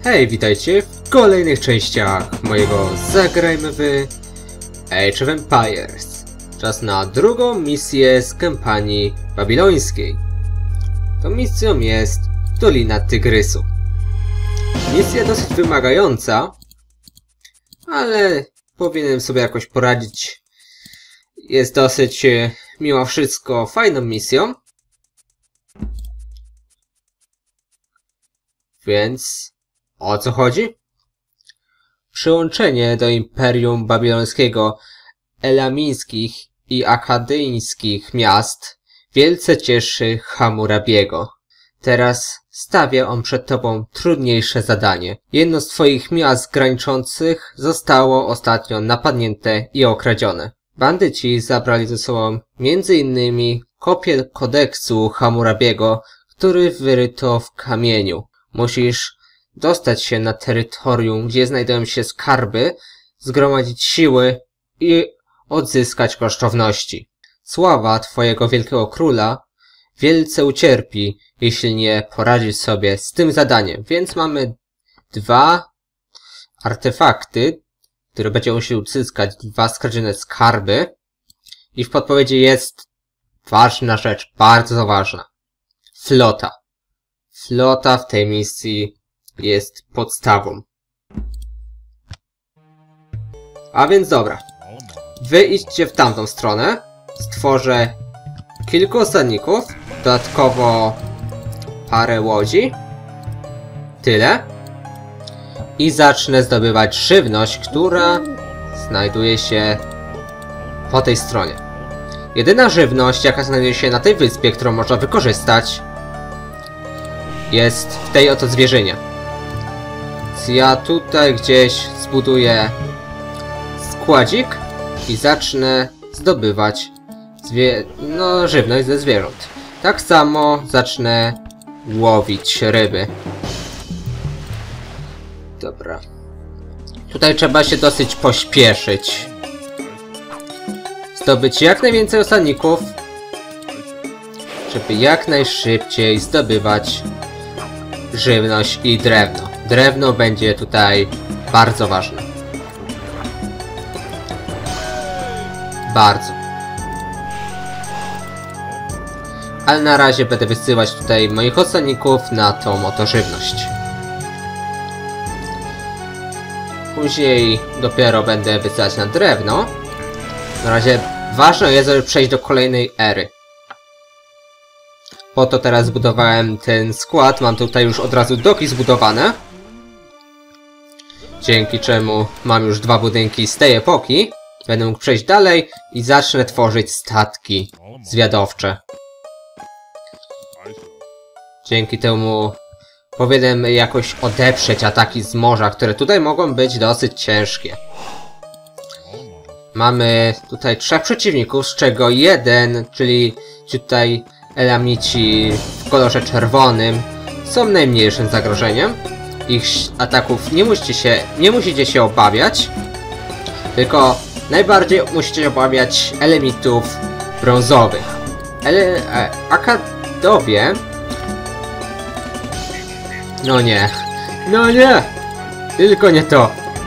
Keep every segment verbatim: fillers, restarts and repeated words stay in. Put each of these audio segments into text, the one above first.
Hej, witajcie w kolejnych częściach mojego Zagrajmy w Age of Empires. Czas na drugą misję z kampanii babilońskiej. Tą misją jest Dolina Tygrysu. Misja dosyć wymagająca, ale powinienem sobie jakoś poradzić. Jest dosyć, mimo wszystko, fajną misją. Więc o co chodzi? Przyłączenie do Imperium Babilońskiego elamińskich i akadyjskich miast wielce cieszy Hammurabiego. Teraz stawia on przed tobą trudniejsze zadanie. Jedno z twoich miast graniczących zostało ostatnio napadnięte i okradzione. Bandyci zabrali ze sobą między innymi kopię kodeksu Hammurabiego, który wyryto w kamieniu. Musisz dostać się na terytorium, gdzie znajdują się skarby, zgromadzić siły i odzyskać kosztowności. Sława twojego wielkiego króla wielce ucierpi, jeśli nie poradzisz sobie z tym zadaniem. Więc mamy dwa artefakty, które będzie musiał uzyskać, dwa skradzione skarby. I w podpowiedzi jest ważna rzecz, bardzo ważna. Flota. Flota w tej misji jest podstawą. A więc dobra. Wy idźcie w tamtą stronę. Stworzę kilku osadników. Dodatkowo parę łodzi. Tyle. I zacznę zdobywać żywność, która znajduje się po tej stronie. Jedyna żywność, jaka znajduje się na tej wyspie, którą można wykorzystać, jest w tej oto zwierzynie. Więc ja tutaj gdzieś zbuduję składzik i zacznę zdobywać zwie no, żywność ze zwierząt. Tak samo zacznę łowić ryby. Dobra. Tutaj trzeba się dosyć pośpieszyć. Zdobyć jak najwięcej osadników, żeby jak najszybciej zdobywać żywność i drewno. Drewno będzie tutaj bardzo ważne. Bardzo. Ale na razie będę wysyłać tutaj moich osadników na tą oto żywność. Później dopiero będę wysyłać na drewno. Na razie ważne jest, żeby przejść do kolejnej ery. Po to teraz zbudowałem ten skład. Mam tutaj już od razu doki zbudowane. Dzięki czemu mam już dwa budynki z tej epoki. Będę mógł przejść dalej i zacznę tworzyć statki zwiadowcze. Dzięki temu powinienem jakoś odeprzeć ataki z morza, które tutaj mogą być dosyć ciężkie. Mamy tutaj trzech przeciwników, z czego jeden, czyli tutaj Elamici w kolorze czerwonym, są najmniejszym zagrożeniem. Ich ataków nie musicie się, nie musicie się obawiać, tylko najbardziej musicie obawiać Elamitów brązowych. Ele e, Akadowie... No nie. No nie! Tylko nie to.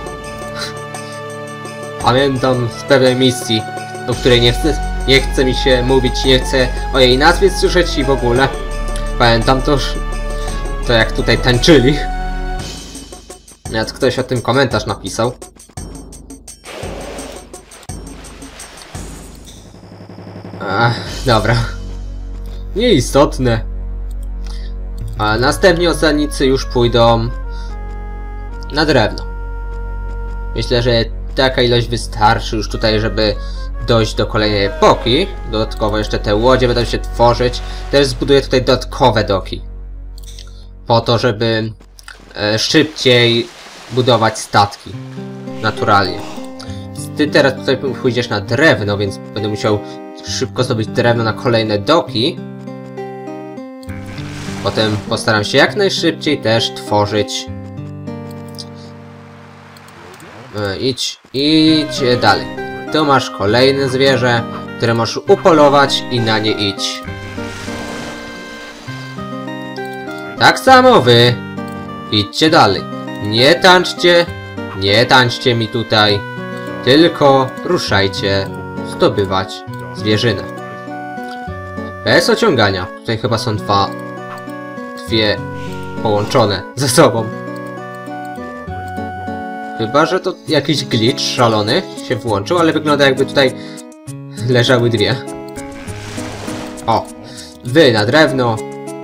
Pamiętam z pewnej misji, o której nie chcę, nie chce mi się mówić, nie chcę o jej nazwie słyszeć i w ogóle. Pamiętam to, to jak tutaj tańczyli. Nawet ktoś o tym komentarz napisał. Ach, dobra. Nieistotne. A następni osadnicy już pójdą na drewno. Myślę, że taka ilość wystarczy już tutaj, żeby dojść do kolejnej epoki. Dodatkowo jeszcze te łodzie będą się tworzyć. Też zbuduję tutaj dodatkowe doki. Po to, żeby e, szybciej budować statki. Naturalnie. Ty teraz tutaj pójdziesz na drewno, więc będę musiał szybko zdobyć drewno na kolejne doki. Potem postaram się jak najszybciej też tworzyć. E, idź, idź dalej. Tu masz kolejne zwierzę, które możesz upolować i na nie idź. Tak samo wy idźcie dalej. Nie tańczcie, nie tańczcie mi tutaj, tylko ruszajcie zdobywać zwierzynę. Bez ociągania. Tutaj chyba są dwa, dwie połączone ze sobą. Chyba, że to jakiś glitch szalony się włączył, ale wygląda jakby tutaj leżały dwie. O! Wy na drewno.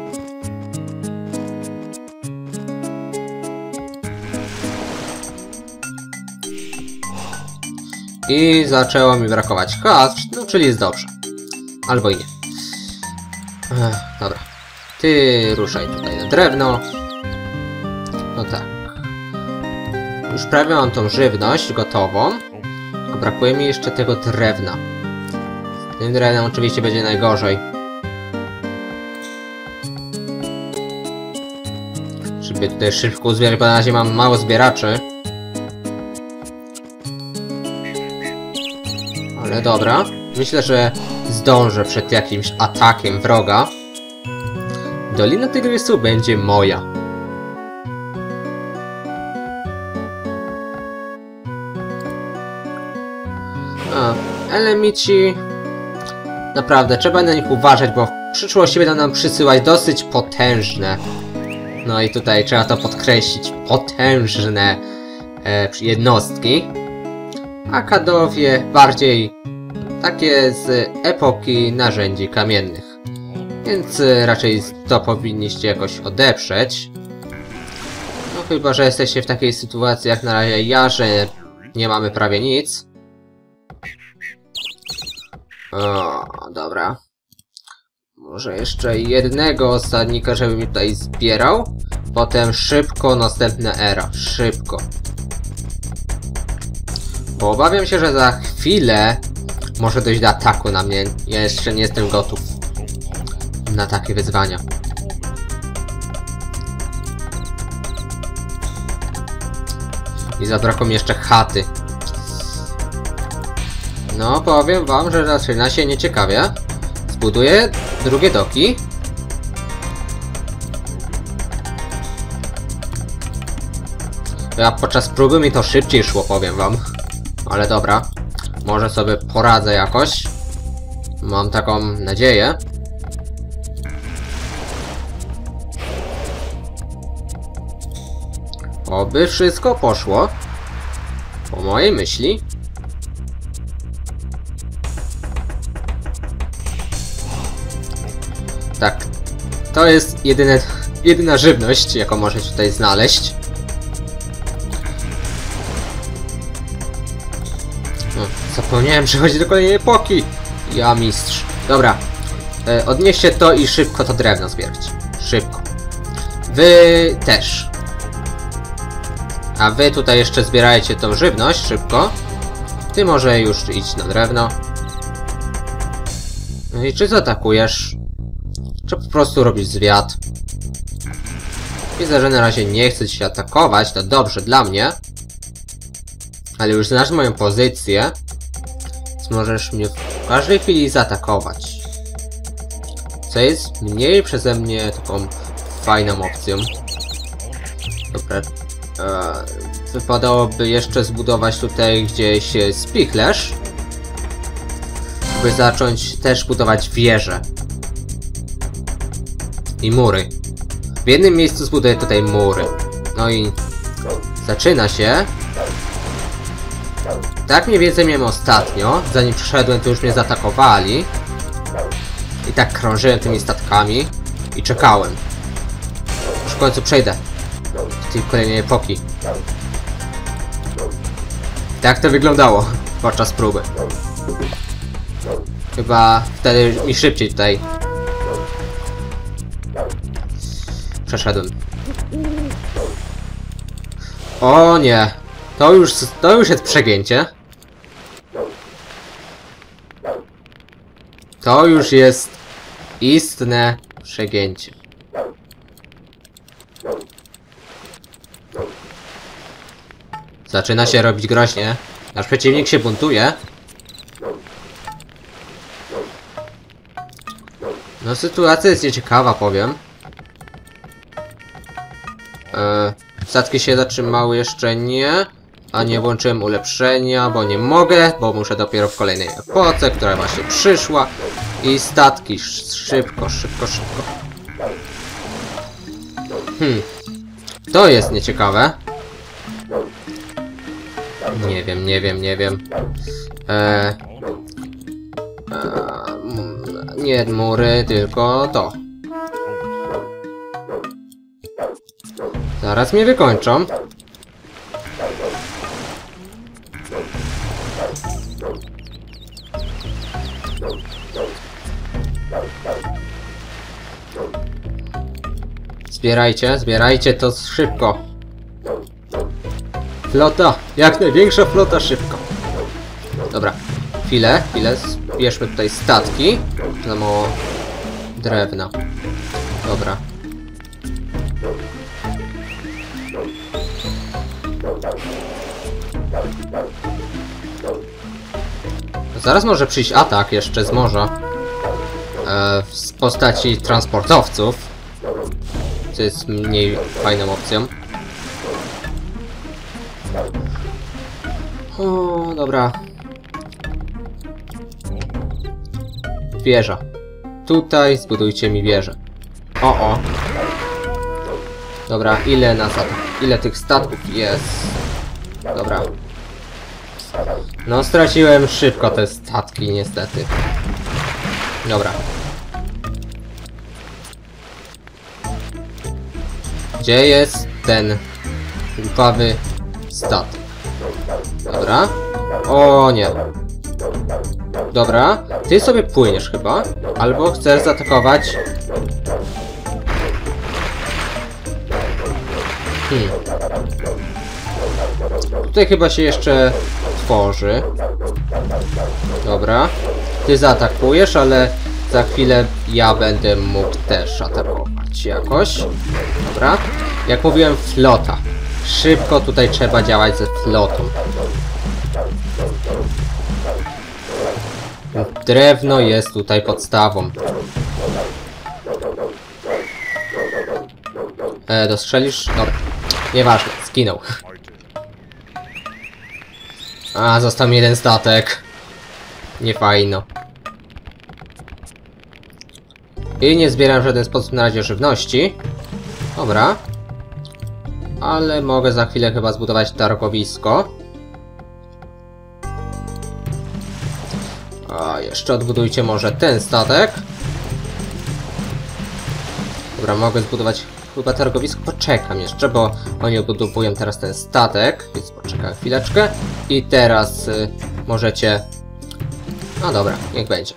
I zaczęło mi brakować kas, no czyli jest dobrze. Albo i nie. Ech, dobra. Ty ruszaj tutaj na drewno. No tak. Już prawie mam tą żywność gotową. Tylko brakuje mi jeszcze tego drewna. Z tym drewnem oczywiście będzie najgorzej. Żeby tutaj szybko uzbierać, bo na razie mam mało zbieraczy. Ale dobra. Myślę, że zdążę przed jakimś atakiem wroga. Dolina Tygrysu będzie moja. A, elemici... Naprawdę, trzeba na nich uważać, bo w przyszłości będą nam przysyłać dosyć potężne. No i tutaj trzeba to podkreślić. Potężne e, jednostki. A Kadowie bardziej takie z epoki narzędzi kamiennych. Więc raczej to powinniście jakoś odeprzeć. No chyba, że jesteście w takiej sytuacji jak na razie ja, że nie mamy prawie nic. O, dobra. Może jeszcze jednego osadnika, żeby mi tutaj zbierał. Potem szybko następna era. Szybko. Bo obawiam się, że za chwilę może dojść do ataku na mnie. Ja jeszcze nie jestem gotów na takie wyzwania. I zabrakło mi jeszcze chaty. No, powiem wam, że zaczyna się nieciekawie. Zbuduję drugie doki. Ja podczas próby mi to szybciej szło, powiem wam. Ale dobra. Może sobie poradzę jakoś. Mam taką nadzieję. Oby wszystko poszło po mojej myśli. Tak. To jest jedyne, jedyna żywność, jaką możecie tutaj znaleźć. No, zapomniałem przechodzić do kolejnej epoki. Ja mistrz. Dobra. E, odnieście to i szybko to drewno zbierać. Szybko. Wy też. A wy tutaj jeszcze zbierajcie tą żywność szybko. Ty może już idź na drewno. No i czy zaatakujesz? Czy po prostu robisz zwiat? Widzę, że na razie nie chce się atakować, to dobrze dla mnie. Ale już znasz moją pozycję. Więc możesz mnie w każdej chwili zaatakować. Co jest mniej przeze mnie taką fajną opcją. Dobra. Eee, wypadałoby jeszcze zbudować tutaj gdzieś spichlerz. By zacząć też budować wieże. I mury. W jednym miejscu zbuduję tutaj mury. No i zaczyna się. Tak mniej więcej miałem ostatnio. Zanim przyszedłem, to już mnie zaatakowali. I tak krążyłem tymi statkami. I czekałem. Już w końcu przejdę do tej kolejnej epoki. Tak to wyglądało podczas próby. Chyba wtedy mi szybciej tutaj przeszedłem. O nie! To już, to już jest przegięcie. To już jest istne przegięcie. Zaczyna się robić groźnie. Nasz przeciwnik się buntuje. No sytuacja jest nieciekawa, powiem. Eee, Statki się zatrzymały, jeszcze nie. A nie włączyłem ulepszenia, bo nie mogę, bo muszę dopiero w kolejnej epoce, która właśnie przyszła. I statki, szybko, szybko, szybko. Hmm. To jest nieciekawe. Nie wiem, nie wiem, nie wiem. Eee, eee, nie mury, tylko to. Zaraz mnie wykończą. Zbierajcie, zbierajcie to szybko. Flota, jak największa flota, szybko. Dobra, chwilę, chwilę, zbierzmy tutaj statki. Za mało drewna. Dobra. Zaraz może przyjść atak jeszcze z morza. E, w postaci transportowców. Co jest mniej fajną opcją. O, dobra. Wieża. Tutaj zbudujcie mi wieżę. O, o. Dobra, ile nas ile tych statków jest? Dobra. No, straciłem szybko te statki, niestety. Dobra. Gdzie jest ten krwawy statek? Dobra. O nie. Dobra. Ty sobie płyniesz chyba. Albo chcesz zaatakować. Hmm. Tutaj chyba się jeszcze tworzy. Dobra. Ty zaatakujesz, ale za chwilę ja będę mógł też atakować jakoś. Dobra. Jak mówiłem, flota. Szybko tutaj trzeba działać ze flotą. Drewno jest tutaj podstawą. E, dostrzelisz? Dobra. Nieważne, zginął. A, został mi jeden statek. Niefajno. I nie zbieram w żaden sposób na razie żywności. Dobra. Ale mogę za chwilę chyba zbudować targowisko. A, jeszcze odbudujcie może ten statek. Dobra, mogę zbudować chyba targowisko. Poczekam jeszcze, bo oni odbudowują teraz ten statek. Więc poczekam chwileczkę. I teraz y, możecie... No dobra, niech będzie.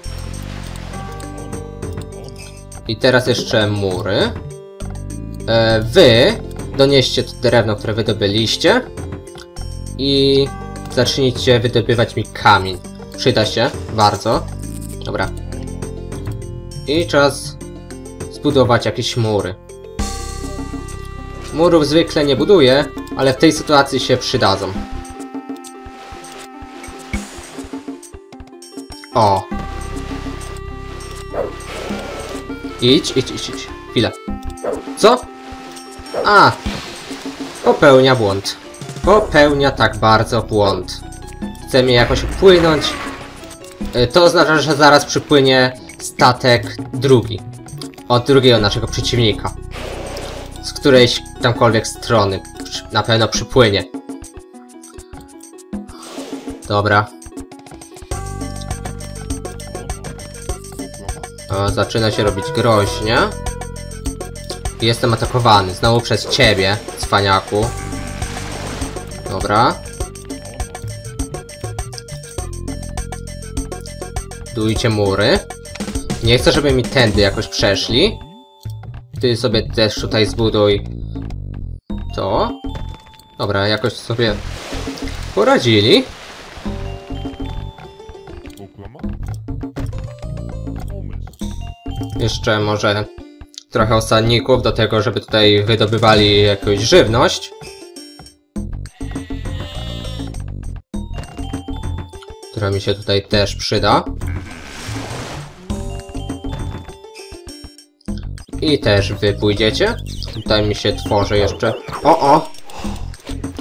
I teraz jeszcze mury. E, wy donieście to drewno, które wydobyliście. I zacznijcie wydobywać mi kamień. Przyda się bardzo. Dobra. I czas zbudować jakieś mury. Murów zwykle nie buduję, ale w tej sytuacji się przydadzą. O. Idź, idź, idź, idź. Chwilę. Co? A. Popełnia błąd. Popełnia tak bardzo błąd. Chce mnie jakoś upłynąć. To oznacza, że zaraz przypłynie statek drugi. Od drugiego naszego przeciwnika. Z którejś tamkolwiek strony. Na pewno przypłynie. Dobra. O, zaczyna się robić groźnie. Jestem atakowany. Znowu przez ciebie, cwaniaku. Dobra. Budujcie mury. Nie chcę, żeby mi tędy jakoś przeszli. Ty sobie też tutaj zbuduj to. Dobra, jakoś sobie poradzili. Jeszcze może trochę osadników do tego, żeby tutaj wydobywali jakąś żywność. Która mi się tutaj też przyda. I też wy pójdziecie. Tutaj mi się tworzy jeszcze... O, o!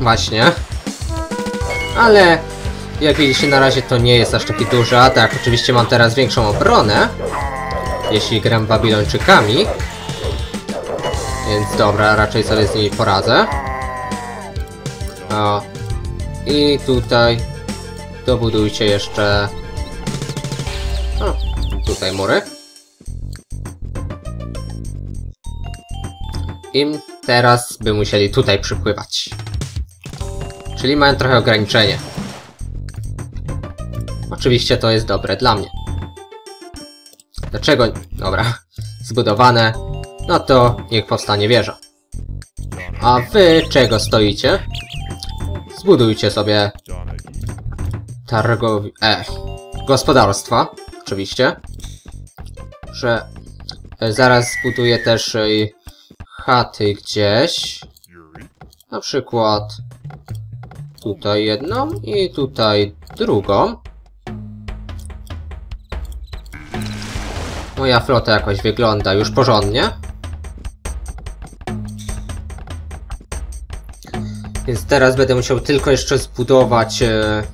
Właśnie. Ale jak widzicie, na razie to nie jest aż taki duży atak. Oczywiście mam teraz większą obronę, jeśli gram Babilończykami. Więc dobra, raczej sobie z nimi poradzę. O. I tutaj dobudujcie jeszcze... O, tutaj mury. I teraz by musieli tutaj przypływać. Czyli mają trochę ograniczenie. Oczywiście to jest dobre dla mnie. Dlaczego? Dobra. Zbudowane. No to niech powstanie wieża. A wy czego stoicie? Zbudujcie sobie targowi... E, gospodarstwa. Oczywiście. Że zaraz zbuduję też y, chaty gdzieś. Na przykład tutaj jedną i tutaj drugą. Moja flota jakoś wygląda już porządnie. Więc teraz będę musiał tylko jeszcze zbudować e,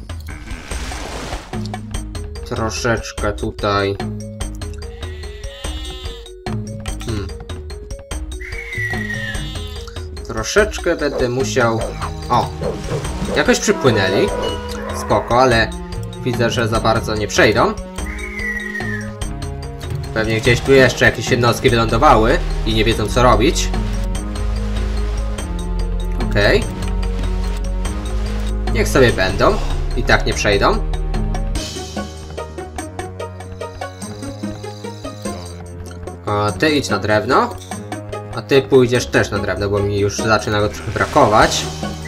troszeczkę tutaj. Hmm. Troszeczkę będę musiał... O! Jakoś przypłynęli. Spoko, ale widzę, że za bardzo nie przejdą. Pewnie gdzieś tu jeszcze jakieś jednostki wylądowały i nie wiedzą co robić. Okej. Okay. Niech sobie będą. I tak nie przejdą. O, ty idź na drewno. A ty pójdziesz też na drewno, bo mi już zaczyna go trochę brakować.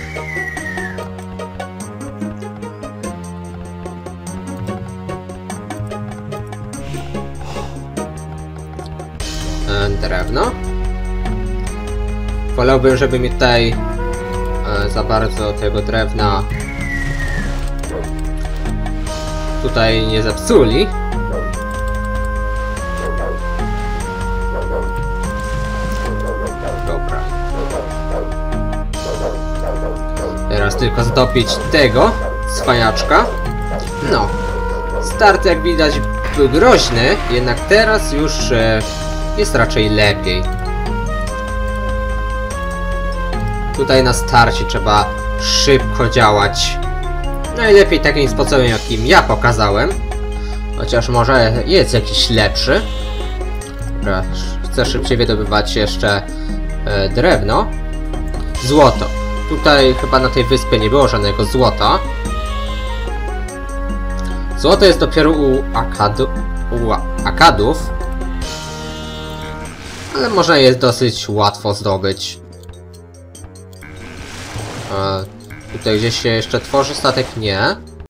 E, drewno. Wolałbym, żeby mi tutaj e, za bardzo tego drewna tutaj nie zepsuli. Dobra. Teraz tylko zdobyć tego cwaniaczka. No. Start, jak widać, był groźny, jednak teraz już e, jest raczej lepiej. Tutaj na starcie trzeba szybko działać. Najlepiej takim sposobem, jakim ja pokazałem. Chociaż może jest jakiś lepszy. Dobra, chcę szybciej wydobywać jeszcze e, drewno. Złoto. Tutaj chyba na tej wyspie nie było żadnego złota. Złoto jest dopiero u, Akadu, u Akadów. Ale można je dosyć łatwo zdobyć. E, tutaj gdzieś się jeszcze tworzy statek? Nie.